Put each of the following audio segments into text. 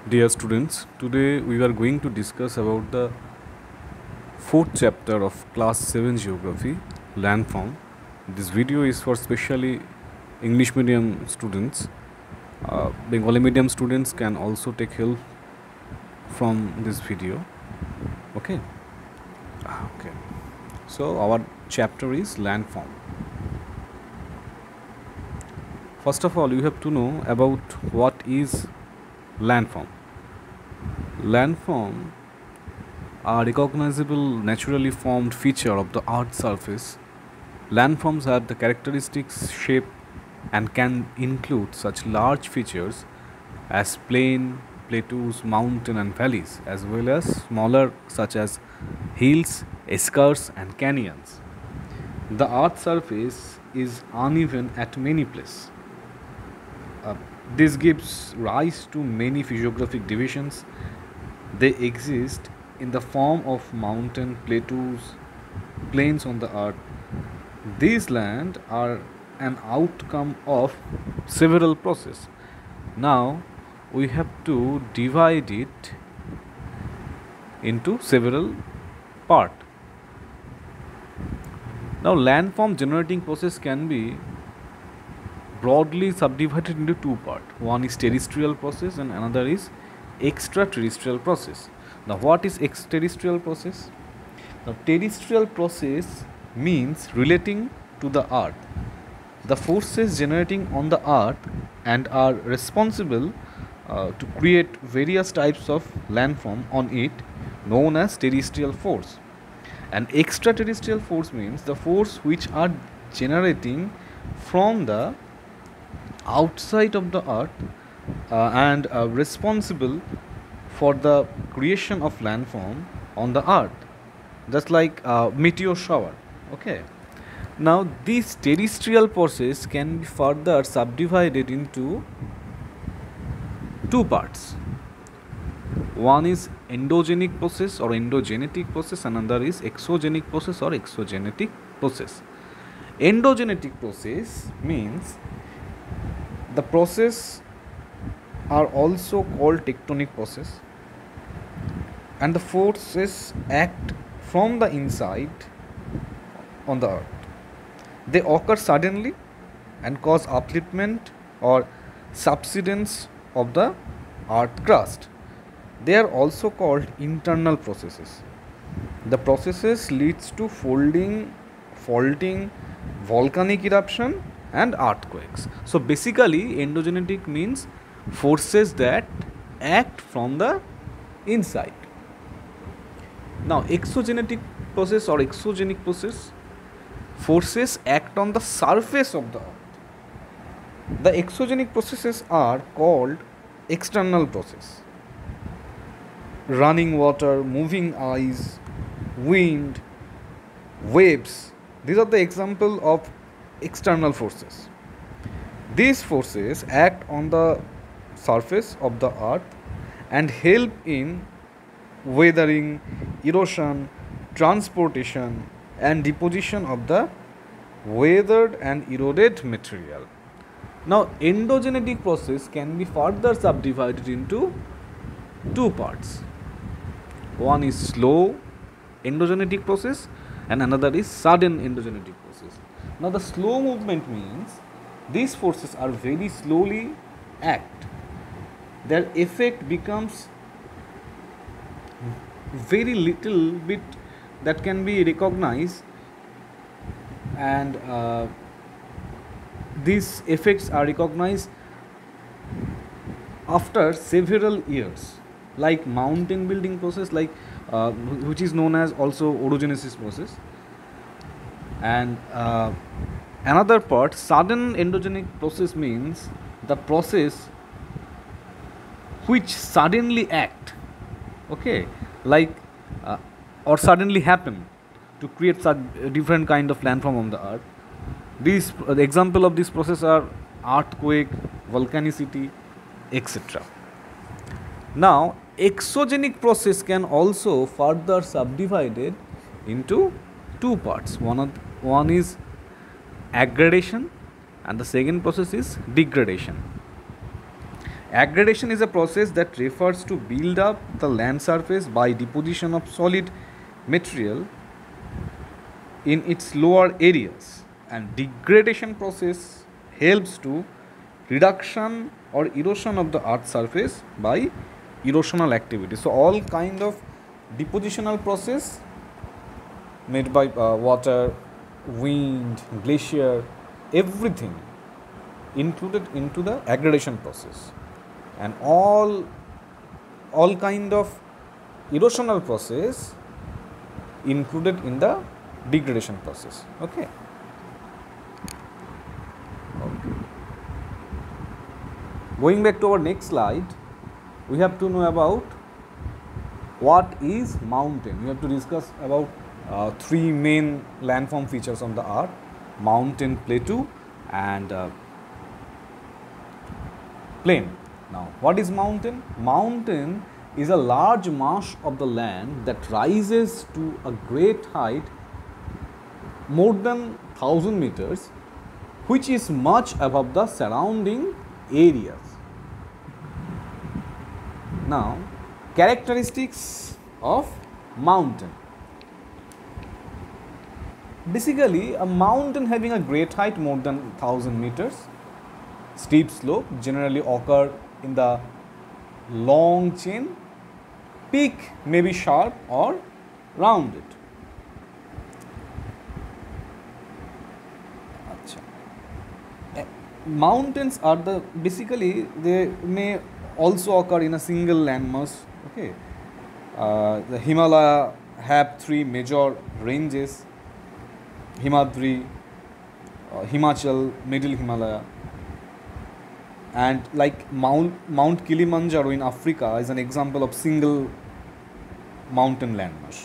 Dear students, today we are going to discuss about the fourth chapter of class 7 geography, landform. This video is for specially English medium students. Bengali medium students can also take help from this video. Okay. Okay. So our chapter is landform. First of all, you have to know about what is landform. Landform are recognizable naturally formed feature of the earth's surface. Landforms have the characteristics, shape and can include such large features as plain, plateaus, mountain and valleys, as well as smaller such as hills, escarps and canyons. The earth's surface is uneven at many places. This gives rise to many physiographic divisions. They exist in the form of mountain, plateaus, plains on the earth. These lands are an outcome of several processes. Now we have to divide it into several parts. Now landform generating process can be broadly subdivided into two parts. One is terrestrial process and another is extraterrestrial process. Now what is extraterrestrial process? Now terrestrial process means relating to the earth. The forces generating on the earth and are responsible to create various types of landform on it, known as terrestrial force. And extraterrestrial force means the force which are generating from the outside of the earth and responsible for the creation of landform on the earth, just like meteor shower. Okay. Now this terrestrial process can be further subdivided into two parts. One is endogenic process or endogenetic process, another is exogenic process or exogenetic process. Endogenetic process means the process are also called tectonic process, and the forces act from the inside on the earth. They occur suddenly and cause upliftment or subsidence of the earth crust. They are also called internal processes. The processes leads to folding, faulting, volcanic eruption and earthquakes. So basically endogenetic means forces that act from the inside. Now exogenetic process or exogenic process, forces act on the surface of the earth. The exogenic processes are called external process. Running water, moving ice, wind, waves, these are the example of external forces. These forces act on the surface of the earth and help in weathering, erosion, transportation and deposition of the weathered and eroded material. Now endogenetic process can be further subdivided into two parts. One is slow endogenetic process and another is sudden endogenetic process. Now the slow movement means these forces are very slowly act. Their effect becomes very little bit that can be recognized, and these effects are recognized after several years, like mountain building process, like which is known as also orogenesis process. And another part, sudden endogenic process means the process which suddenly act, okay, like or suddenly happen to create such different kind of landform on the earth. These the example of this process are earthquake, volcanicity, etc. Now exogenic process can also further subdivided into two parts. One is aggradation and the second process is degradation. Aggradation is a process that refers to build up the land surface by deposition of solid material in its lower areas, and degradation process helps to reduction or erosion of the earth surface by erosional activity. So all kind of depositional process made by water, wind, glacier, everything included into the aggradation process, and all kind of erosional process included in the degradation process. Okay. Going back to our next slide, we have to know about what is mountain. We have to discuss about three main landform features on the earth: mountain, plateau, and plain. Now, what is mountain? Mountain is a large mass of the land that rises to a great height, more than 1000 meters, which is much above the surrounding areas. Now, characteristics of mountain. Basically, a mountain having a great height more than 1000 meters, steep slope generally occur in the long chain, peak may be sharp or rounded. Mountains are basically they may also occur in a single landmass. Okay, the Himalaya have three major ranges: Himadri, Himachal, Middle Himalaya, and like Mount Kilimanjaro in Africa is an example of single mountain landmass.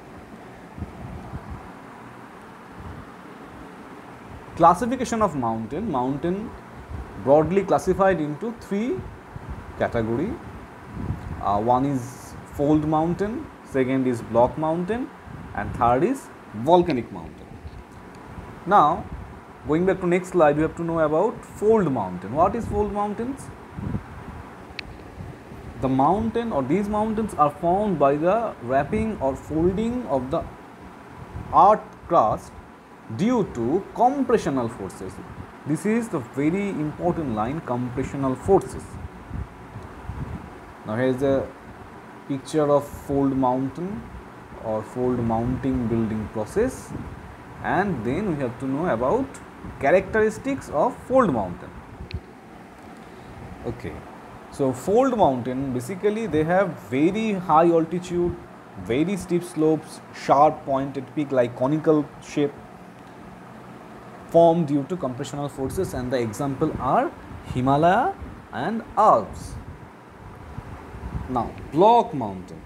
Classification of mountain. Mountain broadly classified into three categories. One is fold mountain, second is block mountain, and third is volcanic mountain. Now, going back to next slide, we have to know about fold mountain. What is fold mountains? The mountain or these mountains are formed by the wrapping or folding of the earth crust due to compressional forces. This is the very important line, compressional forces. Now, here is a picture of fold mountain or fold mounting building process, and then we have to know about characteristics of fold mountain. Okay. So, fold mountain basically they have very high altitude, very steep slopes, sharp pointed peak like conical shape, formed due to compressional forces, and the example are Himalaya and Alps. Now, block mountain.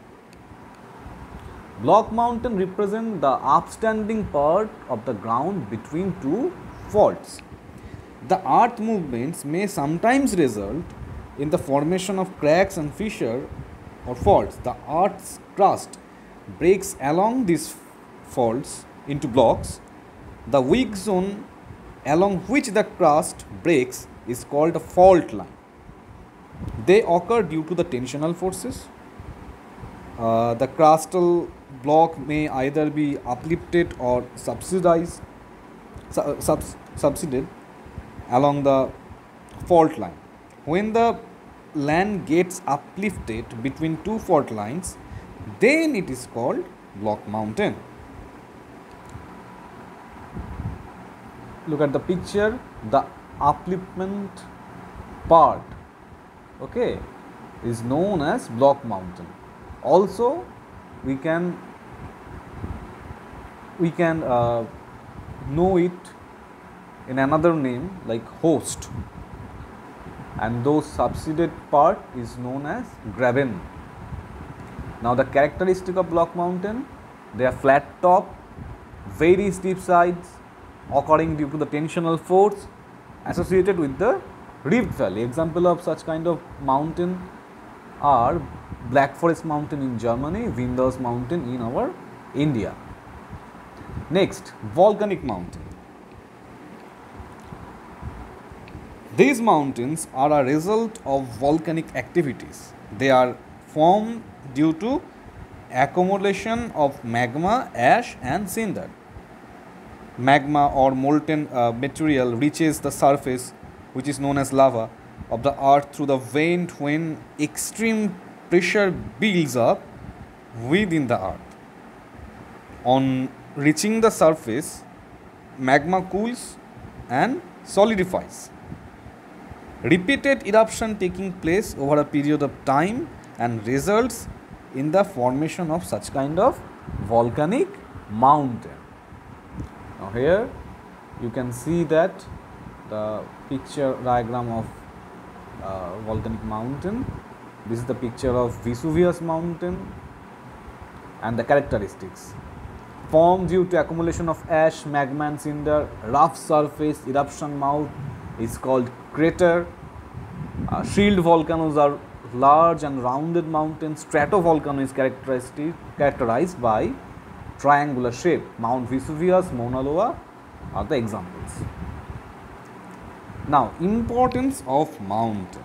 Block mountain represent the upstanding part of the ground between two faults. The earth movements may sometimes result in the formation of cracks and fissure or faults. The earth's crust breaks along these faults into blocks. The weak zone along which the crust breaks is called a fault line. They occur due to the tensional forces. The crustal block may either be uplifted or subsided along the fault line. When the land gets uplifted between two fault lines, then it is called block mountain. Look at the picture, the upliftment part, okay, is known as block mountain. Also, we can know it in another name like host, and those subsided part is known as graben. Now, the characteristic of block mountain, they are flat top, very steep sides, occurring due to the tensional force associated with the Rift Valley. Example of such kind of mountain are Black Forest mountain in Germany, Vindhya mountain in our India. Next, volcanic mountain. These mountains are a result of volcanic activities. They are formed due to accumulation of magma, ash and cinder. Magma or molten material reaches the surface, which is known as lava, of the earth through the vent when extreme pressure builds up within the earth. On reaching the surface, magma cools and solidifies. Repeated eruption taking place over a period of time and results in the formation of such kind of volcanic mountain. Now here you can see that the picture diagram of volcanic mountain. This is the picture of Vesuvius mountain and the characteristics. Formed due to accumulation of ash, magma and cinder, rough surface, eruption mouth is called crater. Shield volcanoes are large and rounded mountains. Stratovolcano is characterized by triangular shape. Mount Vesuvius, Mauna Loa are the examples. Now, importance of mountain.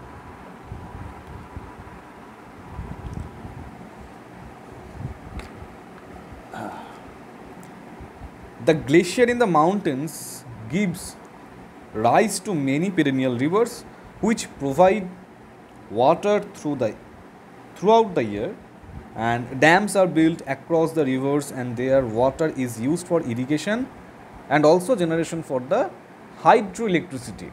The glacier in the mountains gives rise to many perennial rivers which provide water throughout the year, and dams are built across the rivers and their water is used for irrigation and also generation for the hydroelectricity.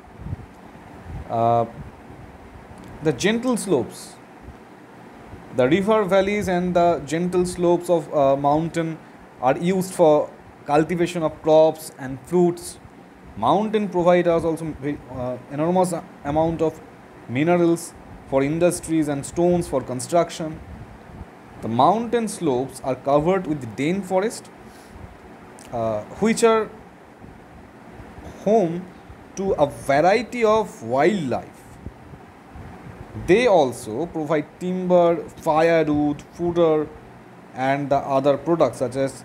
The gentle slopes, the river valleys and the gentle slopes of mountain are used for cultivation of crops and fruits. Mountain provide us also enormous amount of minerals for industries and stones for construction. The mountain slopes are covered with dense forest, which are home to a variety of wildlife. They also provide timber, firewood, fodder and the other products such as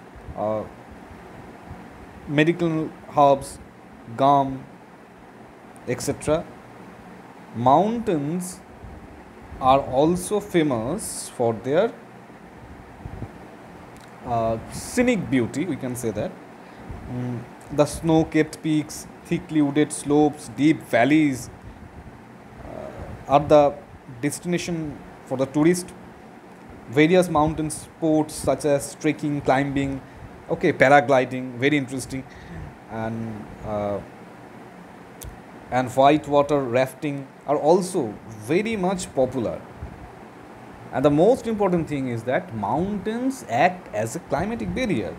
medical herbs, gum, etc. Mountains are also famous for their scenic beauty, we can say that. The snow-capped peaks, thickly wooded slopes, deep valleys are the destination for the tourist. Various mountain sports such as trekking, climbing, paragliding, very interesting, and whitewater rafting are also very much popular. And the most important thing is that mountains act as a climatic barrier.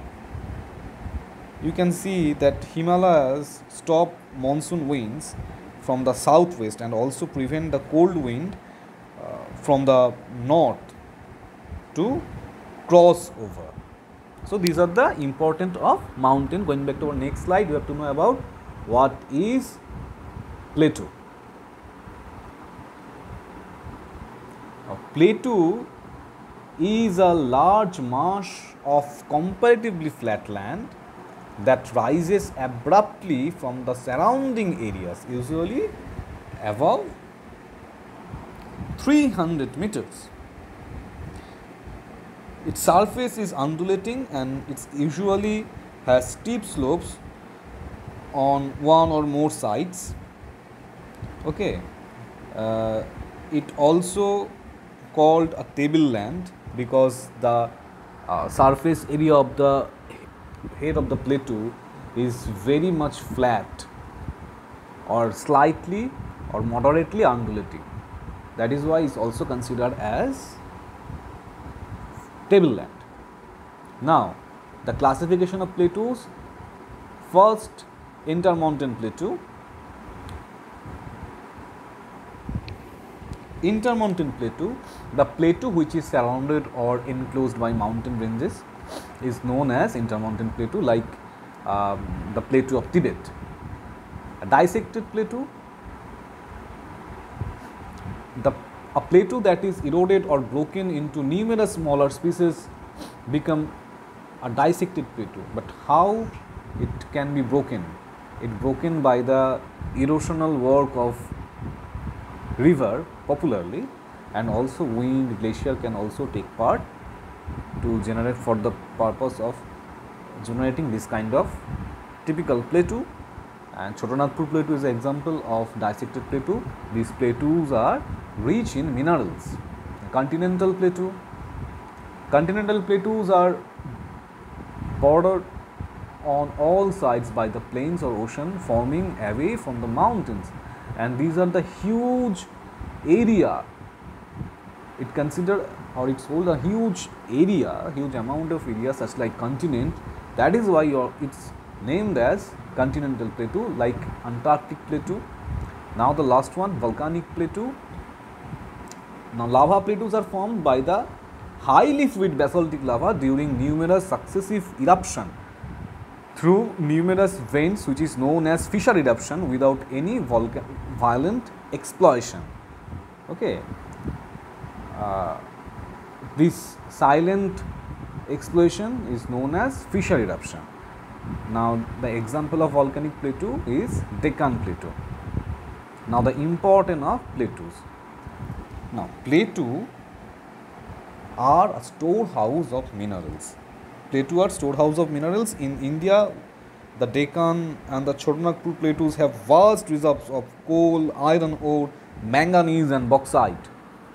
You can see that Himalayas stop monsoon winds from the southwest and also prevent the cold wind from the north to cross over. So these are the important of mountain. Going back to our next slide, you have to know about what is plateau. A plateau is a large mass of comparatively flat land that rises abruptly from the surrounding areas, usually above 300 meters. Its surface is undulating and it usually has steep slopes on one or more sides. It also called a tableland because the surface area of the head of the plateau is very much flat or slightly or moderately undulating. That is why it is also considered as tableland. Now, the classification of plateaus. First, intermountain plateau. Intermountain plateau, the plateau which is surrounded or enclosed by mountain ranges, is known as intermountain plateau, like the plateau of Tibet. A dissected plateau, a plateau that is eroded or broken into numerous smaller pieces become a dissected plateau. But how it can be broken? it broken by the erosional work of river popularly, and also wind, glacier can also take part to generate for the purpose of generating this kind of typical plateau. And Chotanagpur plateau is an example of dissected plateau. These plateaus are rich in minerals. Continental plateau. Continental plateaus are bordered on all sides by the plains or ocean, forming away from the mountains, and these are the huge area. It considered, or it's hold a huge area, huge amount of area, such like continent. That is why it's named as continental plateau, like Antarctic plateau. Now the last one, volcanic plateau. Now lava plateaus are formed by the highly fluid basaltic lava during numerous successive eruption through numerous veins, which is known as fissure eruption without any violent explosion. Okay. This silent explosion is known as fissure eruption. Now the example of volcanic plateau is Deccan plateau. Now the importance of plateaus. Now plateau are a storehouse of minerals. Plateau are storehouse of minerals. In India, the Deccan and the Chotanagpur plateaus have vast reserves of coal, iron ore, manganese and bauxite.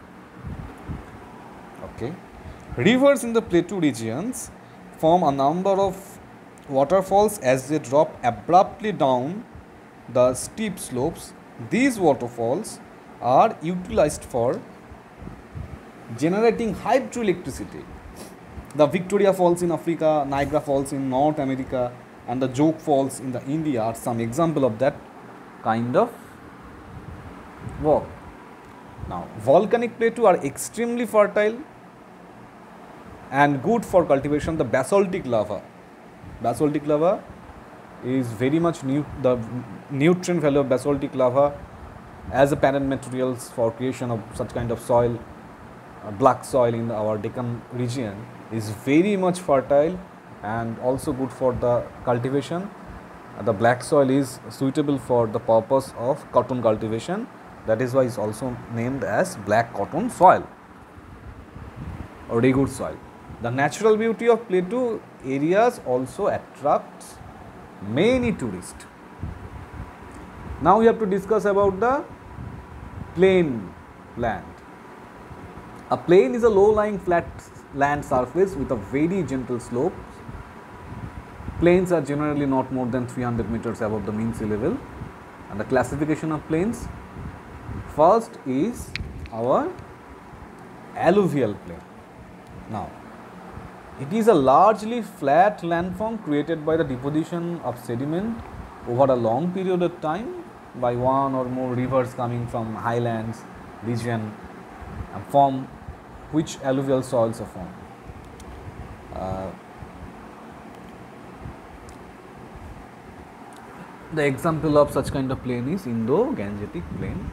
Okay. Rivers in the plateau regions form a number of waterfalls as they drop abruptly down the steep slopes. These waterfalls are utilized for generating hydroelectricity. The Victoria Falls in Africa, Niagara Falls in North America, and the Jog Falls in the India are some example of that kind of work. Now, volcanic plateau are extremely fertile and good for cultivation. The basaltic lava is very much the nutrient value of basaltic lava as a parent materials for creation of such kind of soil, black soil in our Deccan region is very much fertile and also good for the cultivation. The black soil is suitable for the purpose of cotton cultivation. That is why it is also named as black cotton soil or regur soil. The natural beauty of plateau areas also attracts many tourists. Now we have to discuss about the plain land. A plain is a low-lying flat land surface with a very gentle slope. Plains are generally not more than 300 meters above the mean sea level. And the classification of plains, first is our alluvial plain. Now, it is a largely flat landform created by the deposition of sediment over a long period of time by one or more rivers coming from highlands region and form which alluvial soils are formed. The example of such kind of plain is Indo-Gangetic plain.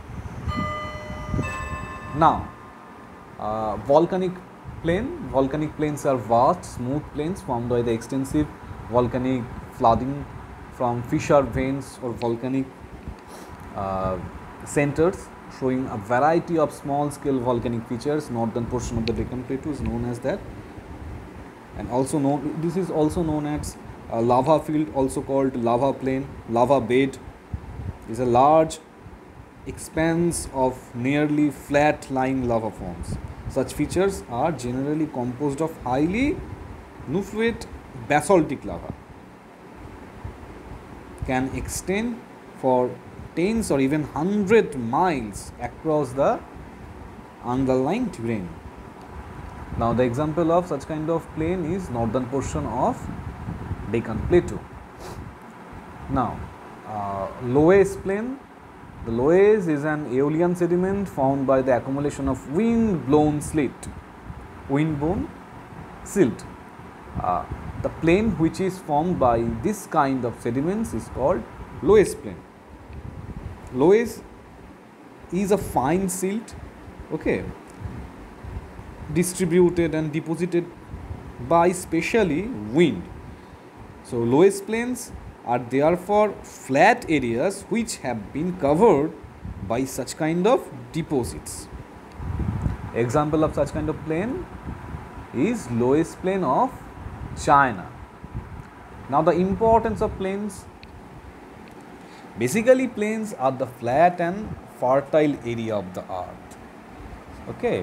Now, volcanic plains are vast, smooth plains formed by the extensive volcanic flooding from fissure veins or volcanic centers, showing a variety of small-scale volcanic features. Northern portion of the Deccan Plateau is known as that, and this is also known as a lava field, also called lava plain. Lava bed is a large expanse of nearly flat-lying lava forms. Such features are generally composed of highly nufluate basaltic lava, can extend for tens or even 100 miles across the underlying terrain. Now, the example of such kind of plain is northern portion of Deccan Plateau. Now, Loess plain. The loess is an aeolian sediment formed by the accumulation of wind-blown silt. The plain which is formed by this kind of sediments is called Loess plain. Loess is a fine silt, okay, distributed and deposited by specially wind. So, Loess plains are therefore flat areas which have been covered by such kind of deposits. Example of such kind of plain is Loess Plain of China. Now the importance of plains. Basically plains are the flat and fertile area of the earth. Okay.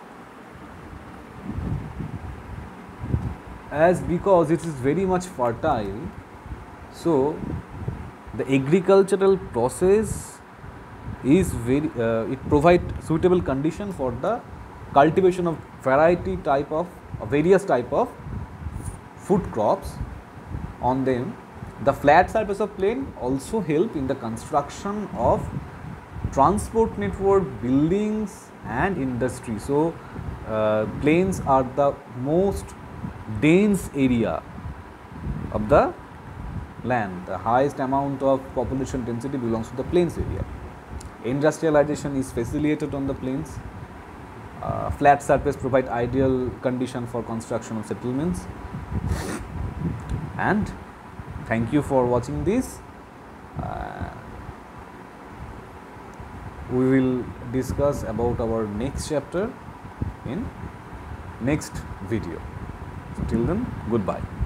As because it is very much fertile, so the agricultural process is very it provides suitable condition for the cultivation of various type of food crops on them. The flat surface of plain also help in the construction of transport network, buildings and industry. So plains are the most dense area of the land. The highest amount of population density belongs to the plains area. Industrialization is facilitated on the plains. Flat surface provide ideal condition for construction of settlements. And thank you for watching this. We will discuss about our next chapter in next video. So till then, goodbye.